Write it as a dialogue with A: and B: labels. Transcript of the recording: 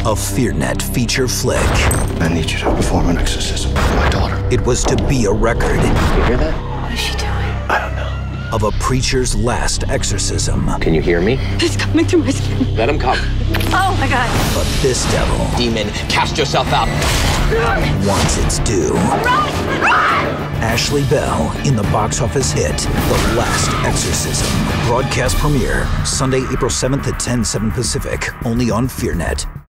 A: a FEARnet feature flick.
B: I need you to perform an exorcism for my daughter.
A: It was to be a record.
C: You hear that?
D: What is she doing?
B: I don't know.
A: Of a preacher's last exorcism.
C: Can you hear me?
D: It's coming through my skin.
C: Let him come.
D: Oh my God.
A: But this devil
C: Demon, cast yourself out.
A: wants its due.
D: Run! Run!
A: Ashley Bell in the box office hit, The Last Exorcism. Broadcast premiere, Sunday, April 7th at 10/7 Pacific, only on FEARnet.